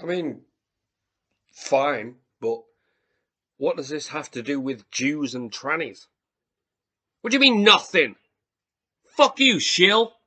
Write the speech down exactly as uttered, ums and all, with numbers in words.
I mean, fine, but what does this have to do with Jews and trannies? What do you mean, nothing? Fuck you, shill.